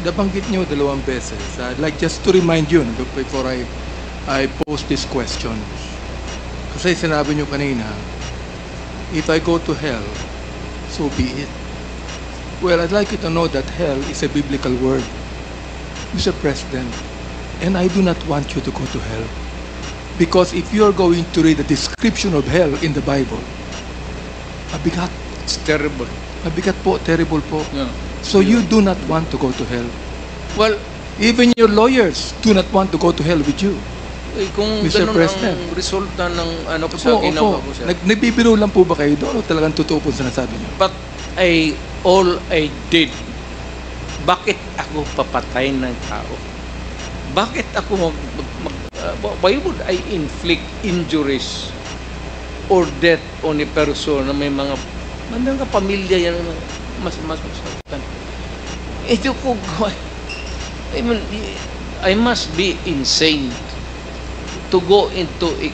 nabanggit nyo 2 beses. I'd like just to remind you before I pose this question. Kasi sinabi nyo kanina, if I go to hell, so be it. Well, I'd like you to know that hell is a biblical word, Mr. President, and I do not want you to go to hell. Because if you are going to read the description of hell in the Bible, mabigat. It's terrible. Mabigat po, terrible po. Yeah. So you do not want to go to hell. Well, Even your lawyers do not want to go to hell with you. kung Mr. ganun President. ang resulta ng ano ko sa ginawa ko, sir. Nagbibiro lang po ba kayo doon o talagang totoo po sinasabi niyo? But all I did, bakit ako papatay ng tao? Bakit ako why would I inflict injuries or death on a person na may mga pamilya yan mas masaktan? Ito po, I mean, I must be insane to go into a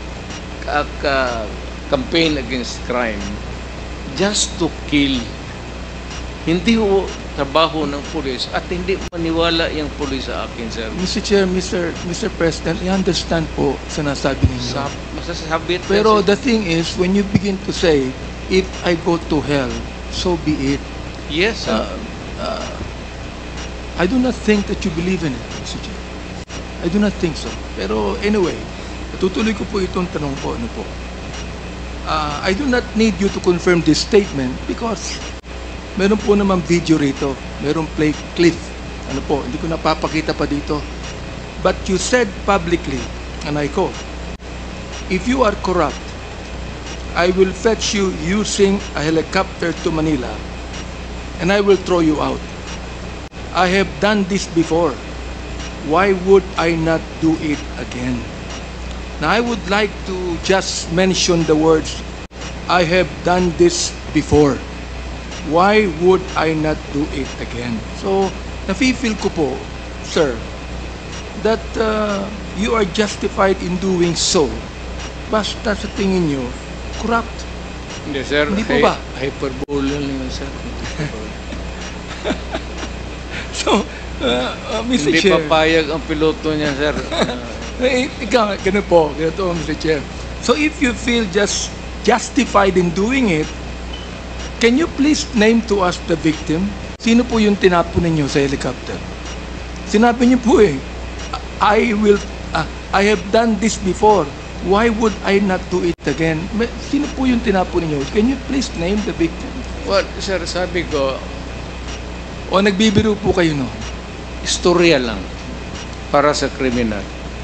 campaign against crime just to kill. Hindi ho trabaho ng pulis at hindi maniwala yung pulis sa akin, sir. Mr. Chair, Mr. President, I understand po sinasabi ninyo. Masasabi it. Pero the thing is, when you begin to say, if I go to hell, so be it. Yes, sir. I do not think that you believe in it, Mr. Chair. I do not think so. Pero anyway, tutuloy ko po itong tanong ko. Ano po? I do not need you to confirm this statement because meron po naman video rito. Meron play clip. Ano po, hindi ko napapakita pa dito. But you said publicly, and I quote, if you are corrupt, I will fetch you using a helicopter to Manila and I will throw you out. I have done this before. Why would I not do it again? Now, I would like to just mention the words, I have done this before. Why would I not do it again? So, nafe-feel ko po, sir, that you are justified in doing so. Basta sa tingin nyo, corrupt. Hindi, sir. Hindi po ba? Hyperbole lang yun, sir. So, Mr. Hindi Chair. papayag ang piloto niya, sir. Ikaw, ganun po, ganito, Mr. Chair. So, if you feel just justified in doing it, can you please name to us the victim? Sino po yung tinapon ninyo sa helicopter? Sinabi niyo po I have done this before. Why would I not do it again? Sino po yung tinapon ninyo? Can you please name the victim? Well, sir, sabi ko, O nagbibiro po kayo no? istorya lang para sa kriminal.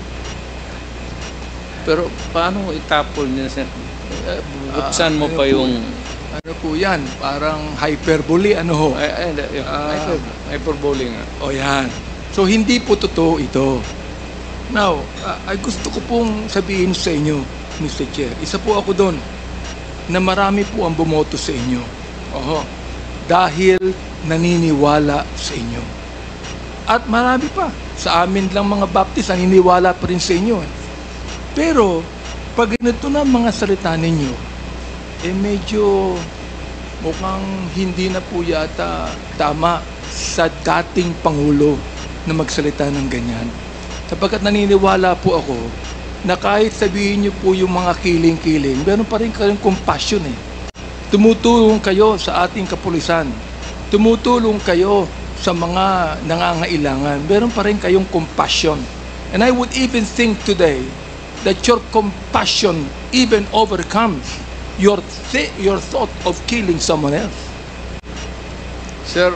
Pero paano mo itapon niya, sir? Buksan mo pa yung... Ano po yan? Parang hyperbole, ano ho? Hyperbole nga. O yan. So, hindi po totoo ito. Now, ay gusto ko pong sabihin sa inyo, Mr. Chair, isa po ako doon na marami po ang bumoto sa inyo. Oho. Dahil naniniwala sa inyo. At marami pa. Sa amin lang mga Baptist, naniniwala pa rin sa inyo. Pero, pag ganito na mga salita ninyo, medyo mukhang hindi na po yata tama sa dating Pangulo na magsalita ng ganyan. Sapagkat naniniwala po ako na kahit sabihin niyo po yung mga kiling-kiling, meron pa rin kayong compassion eh. Tumutulong kayo sa ating kapulisan. Tumutulong kayo sa mga nangangailangan. Meron pa rin kayong compassion. And I would even think today that your compassion even overcomes your thought of killing someone else. Sir,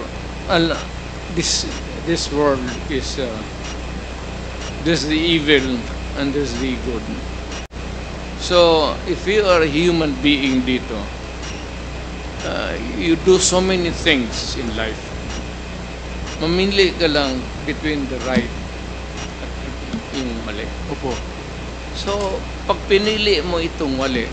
this world is there's the evil and there's the good. So, if you are a human being dito, you do so many things in life. Mamili ka lang between the right at yung mali. Opo. So, pag pinili mo itong mali,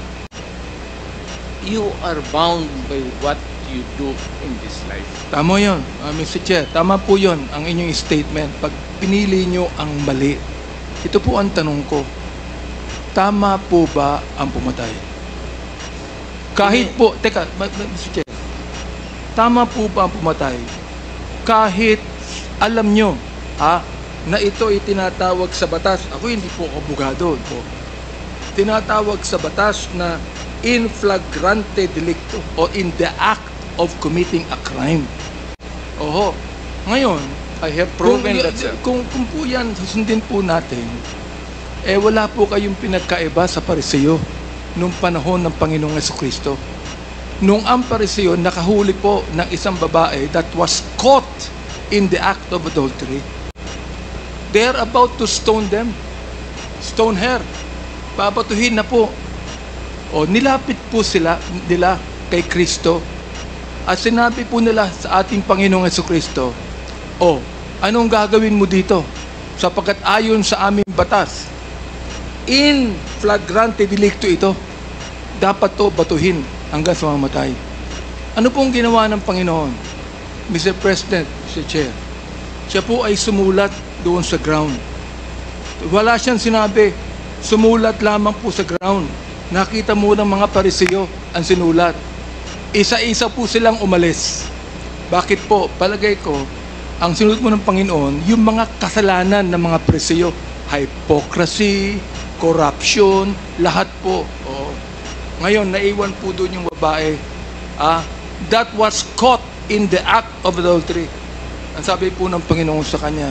you are bound by what you do in this life. Tama yun, Mr. Chair. Tama po yun, ang inyong statement. Pag pinili nyo ang mali, ito po ang tanong ko. Tama po ba ang pumatay? Kahit po, teka, Mr. Chair, tama po ba ang pumatay? Kahit alam nyo, na ito ay tinatawag sa batas. Ako hindi po abogado po. Tinatawag sa batas na in flagrante delicto o in the act of committing a crime. Oho. Ngayon, I have proven that, sir. Kung po yan, susundin po natin, wala po kayong pinagkaiba sa Pariseo nung panahon ng Panginoong Jesucristo. Nung ang Pariseo nakahuli po ng isang babae that was caught in the act of adultery, they're about to stone them. Stone her. Babatuhin na po. O nilapit po nila kay Kristo. At sinabi po nila sa ating Panginoong Jesucristo, anong gagawin mo dito? Sapagkat ayon sa aming batas, in flagrante delicto ito, dapat to batuhin hanggang sa mamatay. Ano pong ginawa ng Panginoon? Mr. President, Mr. Chair, siya po ay sumulat doon sa ground. Wala siyang sinabi, sumulat lamang po sa ground. Nakita mo ng mga Pariseo ang sinulat. Isa-isa po silang umalis. Bakit po? Palagay ko, ang sinulat mo ng Panginoon, yung mga kasalanan ng mga Pariseo, hypocrisy, corruption, lahat po. Ngayon, naiwan po doon yung babae that was caught in the act of adultery. Ang sabi po ng Panginoon sa kanya,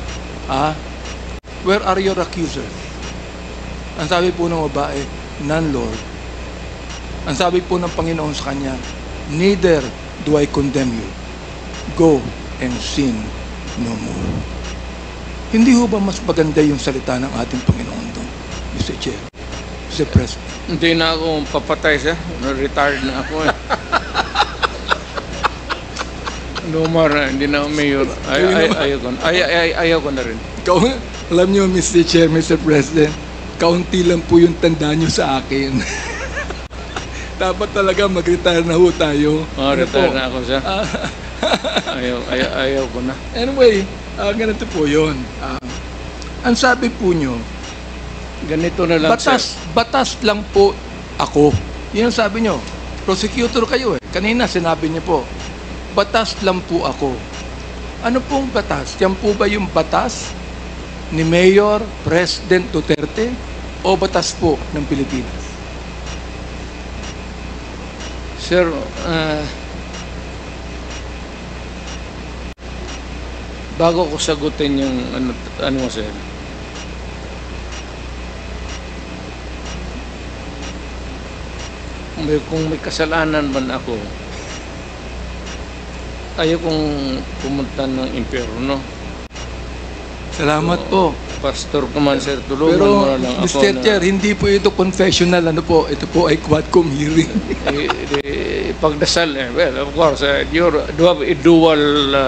where are your accusers? Ang sabi po ng babae, none, Lord. Ang sabi po ng Panginoon sa kanya, neither do I condemn you. Go and sin no more. Hindi ho ba mas maganda yung salita ng ating Panginoon doon, Mr. Chair, Mr. President? Hindi na ako papatay, sir. Retired na ako eh. No more, hindi na ako mayor. Ayaw ko na rin. Alam niyo, Mr. Chair, Mr. President, kaunti lang po yung tanda niyo sa akin. Dapat talaga mag-retire na ho tayo. Retire na ako, sir. Ayaw ko na. Anyway, ganito po yun. Ang sabi po nyo, ganito na lang, batas lang po ako. Yun ang sabi nyo. Prosecutor kayo eh. Kanina sinabi niyo po, batas lang po ako. Ano pong batas? Yan po ba yung batas ni Mayor President Duterte o batas po ng Pilipinas? Sir, bago ko sagutin yung ano mo, sir, kung may kasalanan man ako, ayaw kong pumunta ng impyerno. Salamat po. Pastor ko man, sir, tulungan Pero, mo na lang ako. Mr. Chair, hindi po ito confessional. Ano po? Ito po ay quadcom hearing. Pagdasal, well, of course, you have a dual,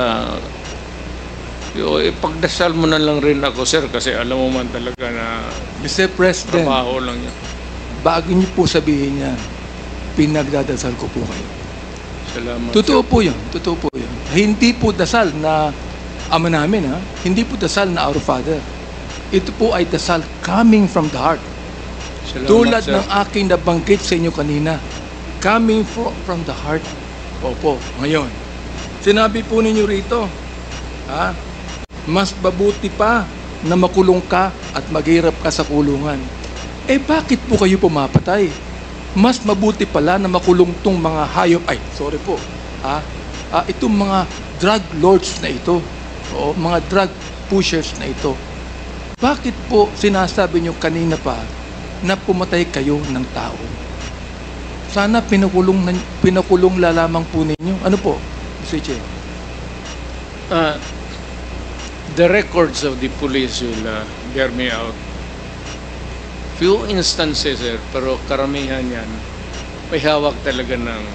pagdasal mo na lang rin ako, sir, kasi alam mo man talaga na Mr. President, trabaho lang yan. bago niyo po sabihin yan, pinagdadasal ko po kayo. Salamat. Totoo po yun. Totoo po yun. Hindi po dasal na Ama namin, hindi po dasal na Our Father. Ito po ay dasal coming from the heart. Salamat, Tulad sir. ng aking nabanggit sa inyo kanina, coming from the heart. Opo, ngayon. Sinabi po ninyo rito, mas mabuti pa na makulong ka at maghirap ka sa kulungan. Bakit po kayo pumapatay? Mas mabuti pala na makulong tong mga hayop. Itong mga drug lords na ito. O mga drug pushers na ito. Bakit po sinasabi nyo kanina pa na pumatay kayo ng tao? Sana pinakulong lamang po ninyo. Ano po, Mr. Chair? The records of the police will bear me out. Few instances, sir, pero karamihan yan, may hawak talaga ng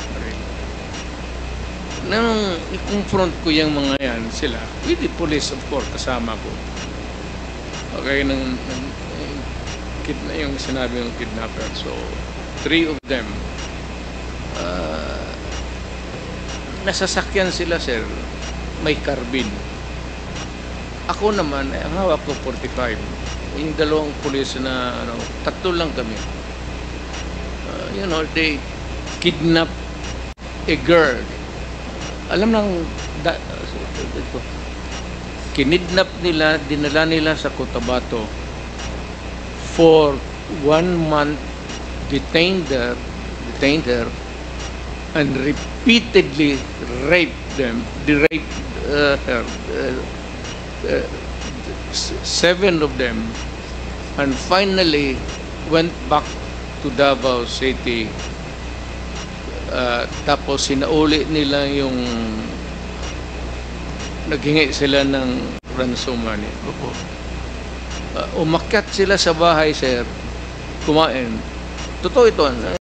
nang i-confront ko yung mga yan, sila, with the police, of course, kasama ko. Okay, yung sinabi ng kidnapper. So, 3 of them, nasasakyan sila, sir, may carbine. Ako naman, ang hawak ko 45. Yung dalawang pulis na, 3 lang kami. They kidnap a girl. Alam ng kinidnap nila, dinala nila sa Cotabato. For 1 month, detained her, and repeatedly raped her, 7 of them, and finally went back to Davao City. Tapos sinauli nila yung naghingi sila ng ransom money. Umakyat sila sa bahay, sir, kumain. Totoo ito.